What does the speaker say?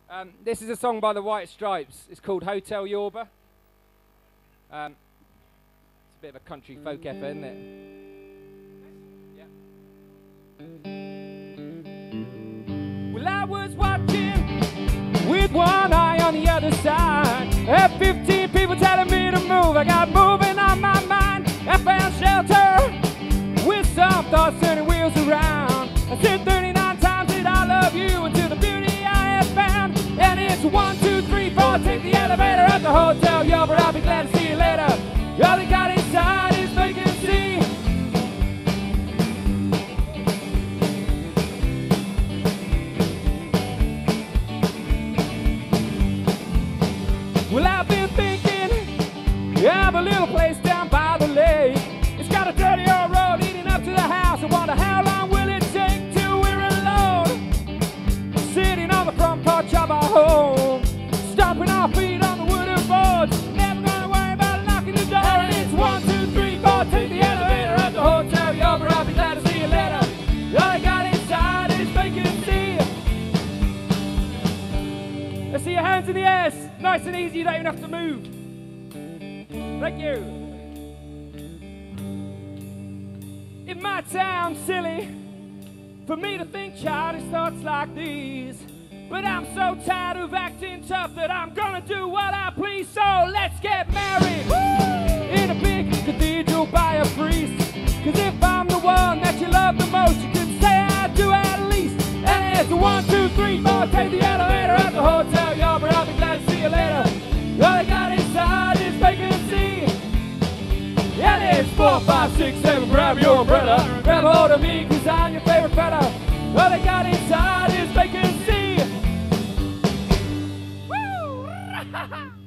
This is a song by the White Stripes. It's called Hotel Yorba. It's a bit of a country folk effort, isn't it? Yeah. Well, I was watching with one eye on the other side. Had 15 people telling me to move. I got moving on my mind. I found shelter with some thoughts turning wheels around. I said 39 times that I love you until the beauty I have found. And it's 1, 2, 3, 4. Take the elevator at the Hotel Yorba. I'll be glad to see you later. All they got inside is vacancy. Well, I've been thinking of a little place down by the lake. It's got a dirty old road leading up to the house. I wonder how long will it take till we're alone, sitting on the front porch of our home, stomping our feet on the wooden boards, never gonna worry about knocking the door. And it's 1, 2, 3, 4. Take the elevator at the Hotel Yorba. I'll be glad to see you later. All I got inside is vacancy. Let's see your hands in the air. Nice and easy, you don't even have to move. Thank you. It might sound silly for me to think childish thoughts like these, but I'm so tired of acting tough that I'm gonna do what I please. So let's get married in a big cathedral by a priest. Cause if I'm the one that you love the most, you can say I do at least. And it's 1, 2, 3, 4. Take the elevator at the Hotel Yorba. I'll be glad to see you later. All I got inside is vacancy. And it's 4, 5, 6, 7. Grab your umbrella. Grab hold of me cause I'm your favorite fella. All I got inside is vacancy. Woo!